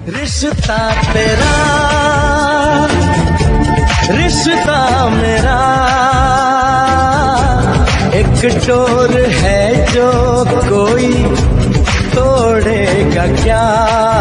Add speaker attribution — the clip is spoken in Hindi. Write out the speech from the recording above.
Speaker 1: रिश्ता तेरा, रिश्ता मेरा एक डोर है जो कोई तोड़ेगा क्या।